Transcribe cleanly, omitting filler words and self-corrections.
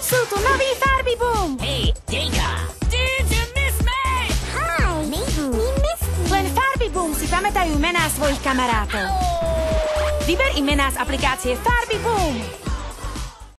Sú tu noví Farby Boom! Hey, Dejka! Did you miss me? Hi, my missed you. Len Farby Boom si pamätajú mená svojich kamarátov. Vyber im mená z aplikácie Farby Boom.